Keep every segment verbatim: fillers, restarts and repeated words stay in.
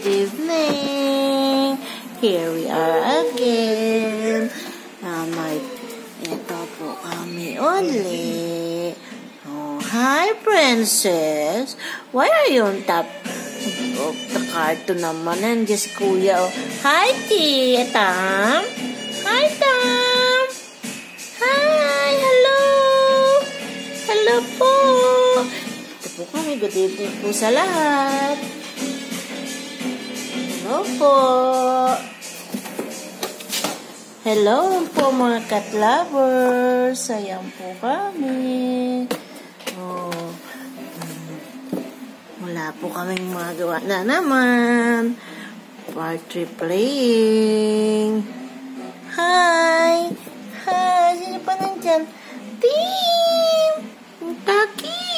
evening. Here we are again. Uh, my, ito po kami uli. Oh, hi, princess. Why are you on top of the cartoon naman? Nandiyan si kuya. Oh. Hi, T. Tam. Hi, Tam. Hi, hello. Hello po. Ito po kami. Good evening po sa lahat. Hello po. Hello po mga cat lovers. Ayan po kami. Oh. Wala po kaming magawa na naman. Party playing. Hi. Hi. Sino pa nandyan? Team. Taki.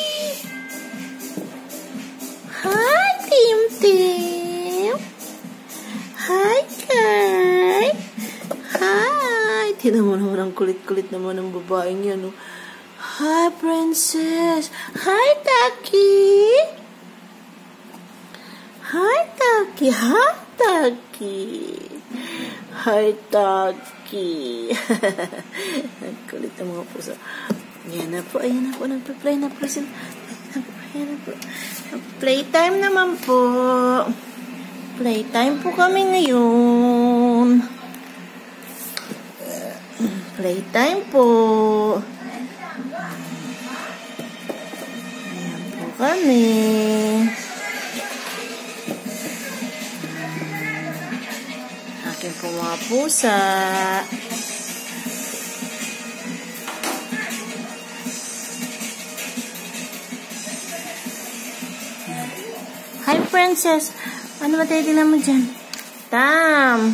Hi, Team Team. Hi, Kai. Hi. Tignan mo naman ang kulit-kulit naman ng babaeng yan. Oh. Hi, princess. Hi, Taki. Hi, Taki. Hi, Taki. Hi, Taki. Kulit ng mga puso. Yan na po. Ayan na po. Nagpa-play na po. Ayan na po. Playtime naman po. Playtime po kami ngayon. Playtime po. Ayan po kami. Akin po mga pusa. Hi, princess. Ano ba tayo din mo dyan? Tam.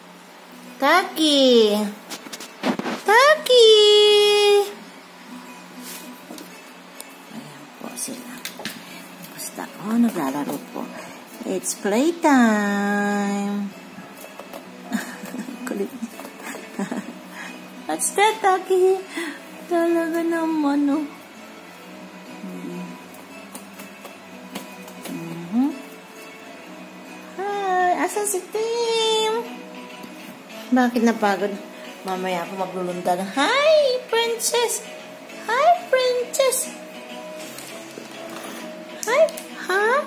Taki. Taki. Ayan po sila. Basta, oh, naglalaro po. It's playtime. Kulit. What's that, Taki? Talaga naman, oh. Asan si Tim? Bakit napagod? Mamaya ako maglulundan. Hi, princess! Hi, princess! Hi! Hi,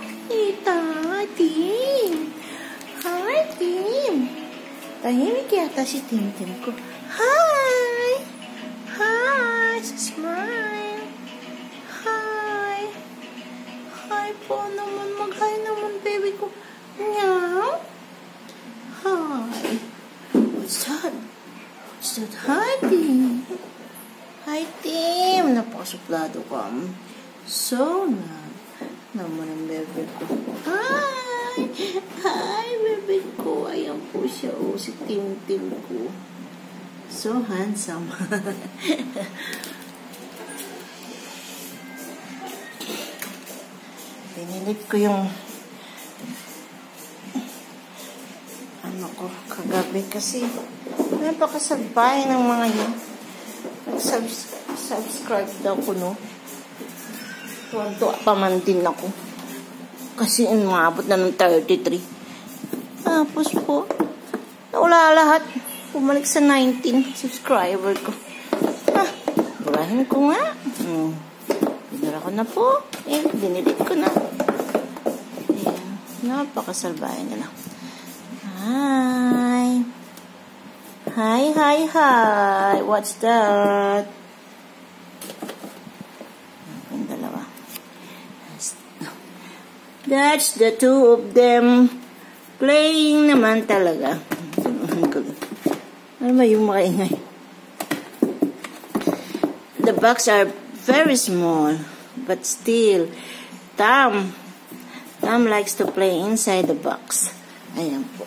Tim! Hi, Tim! Tahimik yata si Tim Tim ko. Hi! Hi! Smile! Hi! Hi po naman. Mag-hi naman, baby ko. Meow! Hi. What's that? What's that? Hi, Tim. Hi, Tim. Napakasuplado ka. So, na. Naman ang bebe ko. Hi. Hi, bebe ko. Ayan po siya. Oh, si Tim Tim ko. So handsome. Pinilit ko yung ano ko, kagabi kasi napakasalbahe ng mga yun. Nag-subscribe daw ko, no? Tuwan-tuwa pa man din ako. Kasi umabot na ng thirty-three. Tapos po, nawala lahat. Bumalik sa nineteen subscriber ko. Ah, burahin ko nga. Hmm. Pinara ko na po. Eh, dinilit ko na. Ayan. Napakasalbahe nila. Hi. Hi, hi, hi. What's that? Yung dalawa. That's the two of them playing naman talaga. Ano ba yung makaingay? The box are very small, but still, Tam, Tam likes to play inside the box. Ayan po.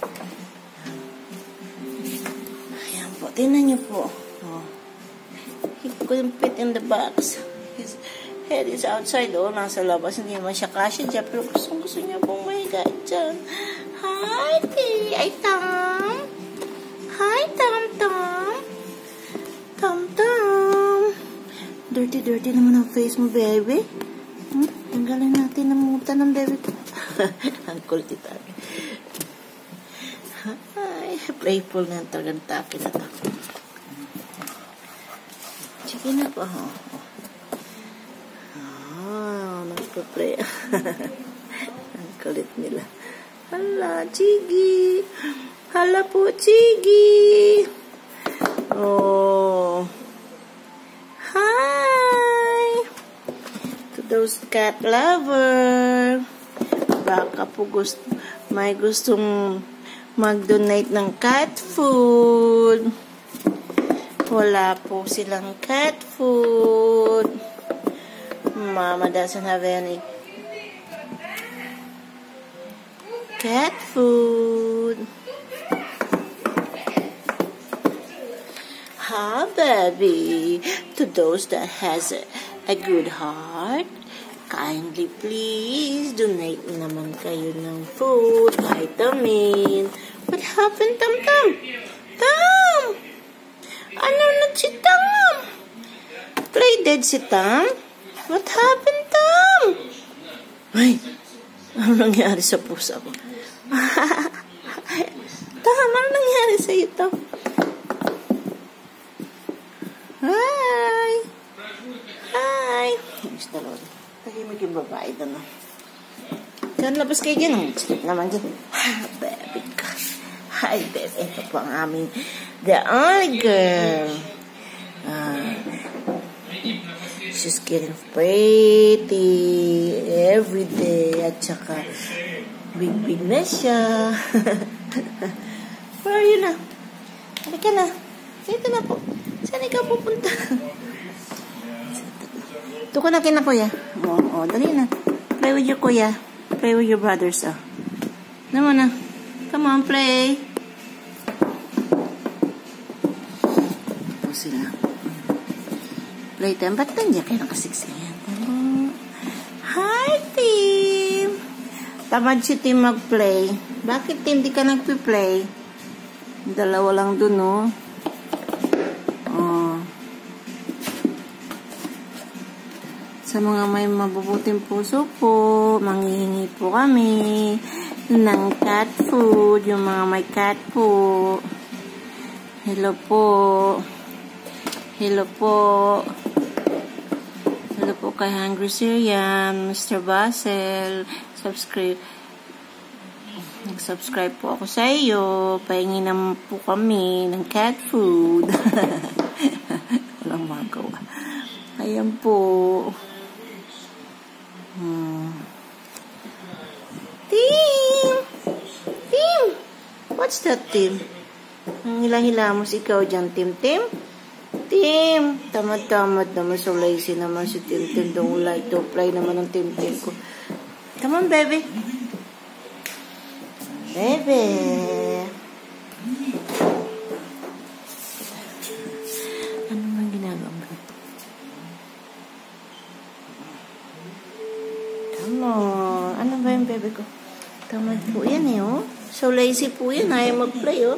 Ayan po. Tingnan niyo po. Oh. He couldn't fit in the box. His head is outside. Oh, nasa labas. Hindi naman siya kasya dyan. Pero gusto, gusto niya pong mahiga dyan. Hi, T. Ay, Tam. Hi, Tam Tam. Tam Tam. Dirty, dirty naman ang face mo, baby. Hmm? Tanggalin natin ang muta ng baby ko. Ang kulit ito. Ay, playful na talagang Taki na to. Sige na po. Oh, nagpa-play. Ang kulit nila. Hala, Chigi. Hala po, Chigi. Oh. Hi. To those cat lover. Baka po gusto, may gustong mag-donate ng cat food. Wala po silang cat food. Mama doesn't have any cat food. Ha, baby. To those that has a, a good heart, kindly please donate naman kayo ng food, vitamin. What happened, Tam Tam? Tam! Ano na si Tam? Play dead si Tam? What happened, Tam? Ay, ano nangyari sa pusa ko? Tam, ano nangyari sa ito? Hi! Hi! Mister Lord. Tahimik yung babae doon. Diyan, labas kayo dyan. Ang cute naman dyan. Ha, baby ka. Hi, baby. Ito po ang aming the only girl. Uh, she's getting pretty every day. At saka, big-big na siya. Where are you na? Halika na. Dito na po. Saan ikaw pupunta? Ito ko na kina kuya. Oo, oh, oh, dali na. Play with your kuya. Play with your brothers, oh. Naman na. Come on, play. Ito sila. Playtime. Ba't nandiyan kayo nakasiksiyan? Hi, Tim! Tamad si Tim mag-play. Bakit, Tim, di ka nagpi-play? Dalawa lang dun, oh. Oh. Sa mga may mabubuting puso po, manghihingi po kami ng cat food, yung mga may cat po. Hello po. Hello po. Hello po kay Hungry Syrian, Mister Basel. Subscribe. Nag-subscribe po ako sa iyo. Pahingi naman po kami ng cat food. Walang magawa. Ayan po. Hmm. Tim! Tim! What's that, Tim? Ang hila-hilamos ikaw dyan, Tim. Tim? Tim! Tamad-tamad naman. So lazy naman si Tim. Tim, don't like to play naman ng Tim Tim ko. Come on, baby. Baby. Ano man ginagawa mo? Come on. Ano ba yung baby ko? Tamad po yan eh, oh. So lazy po yan. Ayaw mag-play, oh.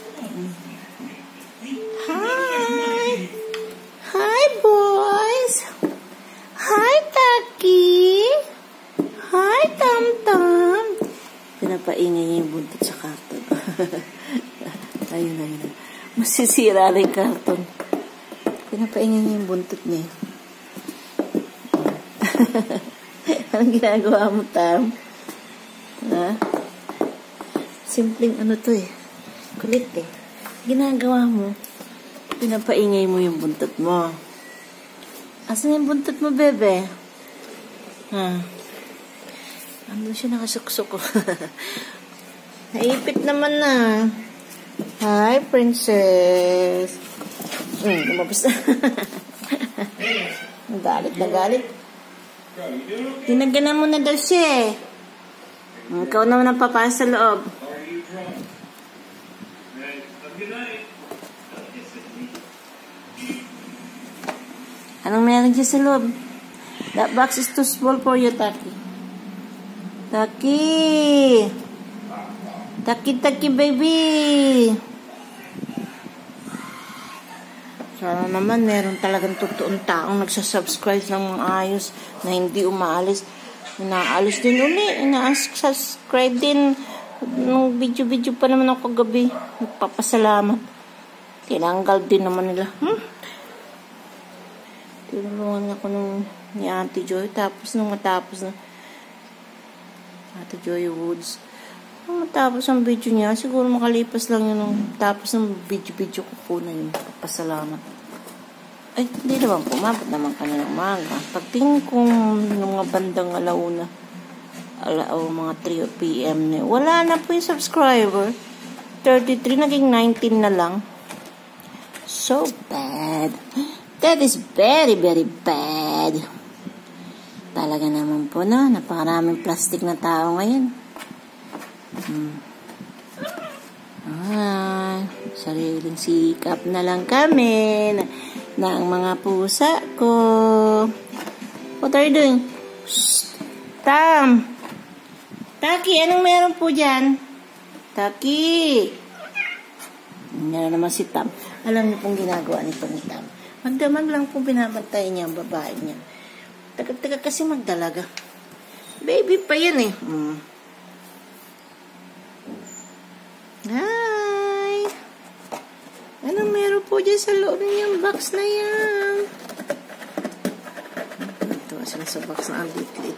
Hi! Hi, boys! Hi, Taki! Hi, Tam-Tam! Pinapaingay niya yung buntot sa karton. Ayun, ayun. Masisira rin yung karton. Pinapaingay niya yung buntot niya. Anong ginagawa mo, Tam? Ha? Simpleng ano to eh. Kulit eh. Ginagawa mo. Pinapaingay mo yung buntot mo. Asan yung buntot mo, bebe? Ha? Ano siya nakasuksok ko? Naipit naman na. Hi, princess. Hmm, lumabas na. Galit na galit. Tinaganan mo na daw siya eh. Ikaw naman ang papasok sa loob. Anong meron dyan sa loob? That box is too small for you, Taki. Taki! Taki, Taki, baby! Sana naman meron talagang totoong taong nagsasubscribe ng mga ayos na hindi umaalis. Inaalis din uli. Ina-subscribe din. Nung video-video pa naman ako gabi. Nagpapasalamat. Tinanggal din naman nila. Hmm? Tinulungan ako nung ni Auntie Joy. Tapos nung matapos na Ate Joy Woods. Nung matapos ang video niya, siguro makalipas lang yun nung tapos ng video-video ko po na yun. Pasalamat. Ay, hindi naman po. Mabot naman ka na ng maga. Pagtingin ko ng mga bandang alauna, alao, mga three p m na, wala na po yung subscriber. thirty-three, naging nineteen na lang. So bad. That is very, very bad. Talaga naman po, no? Napakaraming plastic na tao ngayon. Hmm. Ah, sariling sikap na lang kami na, na ang mga pusa ko. What are you doing? Shh! Tam! Taki, anong meron po dyan? Taki! Meron naman si Tam. Alam niyo pong ginagawa nito ni Tam. Magdamag lang po binabantay niya ang babae niya. Taga-taga kasi magdalaga. Baby pa yan eh. Hmm. Hi! Anong meron po dyan sa loob niyang box na yan? Ito, sila sa box na ang litlit.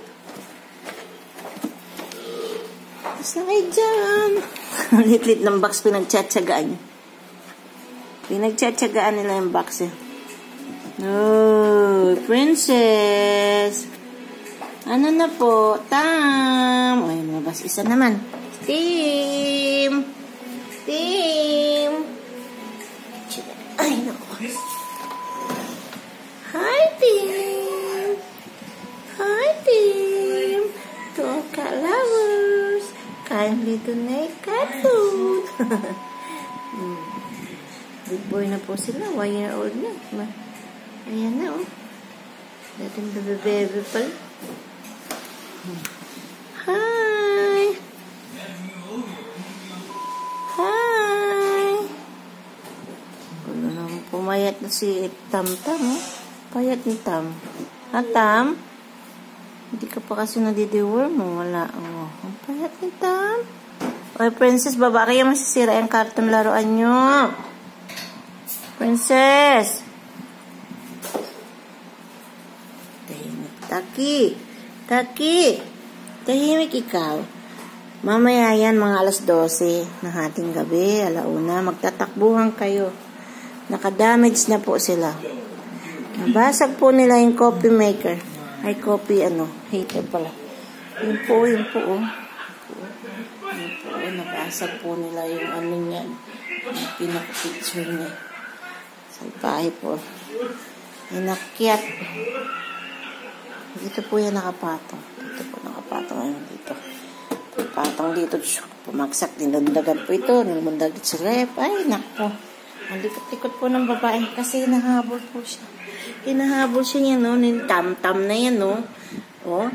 Basta kayo dyan. Litlit ng box, pinagtsatsagaan. Pinagtsatsagaan nila yung box eh. Oh, princess! Ano na po? Tam! Ay, mabas isa naman. Team! Team! Ay, naku. Hi, team! Hi, team! To all cat lovers, kindly donate cat food. hmm. Big boy na po sila. One year old na. Ayan na, oh. Dating bebe-bebe pala. Hmm. Hi! Hi! Gulo naman pumayat na si Tam-Tam, oh. Payat ni Tam. Ha, Tam? Hindi ka pa kasi nadidiworm mo. Wala, oh. Ang payat ni Tam. Oy, princess, baba kaya masisira yung karton laruan nyo. Princess! Tahimik. Taki! Taki! Tahimik ikaw. Mamaya yan, mga alas dose ng ating gabi, alauna, magtatakbuhan kayo. Nakadamage na po sila. Nabasag po nila yung coffee maker. Ay, coffee, ano, heater pala. Yun po, yun po, oh. Yun po, oh, nabasag po nila yung ano niyan. Yung pinaka-picture niya. Salpahe po. Inakyat. Dito po yan nakapatong. Dito po nakapatong. Ayun dito. Patong dito. Pumaksak. Nilandagan po ito. Nilandagan sa rep. Ay, nakpo. Ang likot-likot po ng babae. Kasi hinahabol po siya. Hinahabol siya niya, no? Tam-tam na yan, no? Oh.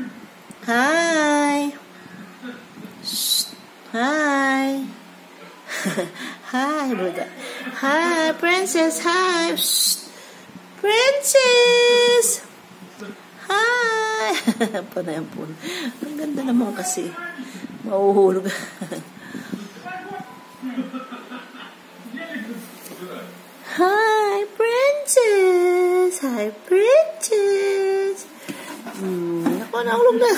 Hi! Shh. Hi! Hi, brother. Hi, princess. Hi. Shh. Princess. Hi. Panay po. Ang ganda naman kasi. Mauhulog. Hi, princess. Hi, princess. Hmm, ako nahulog na.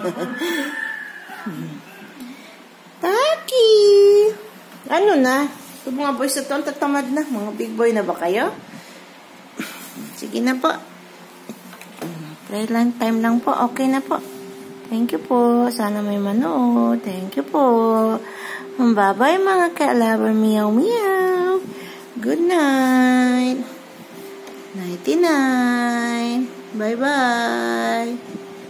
Taki. Ano na? Ito mga boys na ito, ang tatamad na. Mga big boy na ba kayo? Sige na po. Play lang time lang po. Okay na po. Thank you po. Sana may manood. Thank you po. Bye-bye mga ka-lover. Meow meow. Good night. Nighty night. Bye-bye.